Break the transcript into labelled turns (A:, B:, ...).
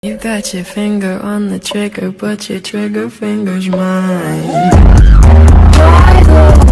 A: You got your finger on the trigger, but your trigger finger's mine.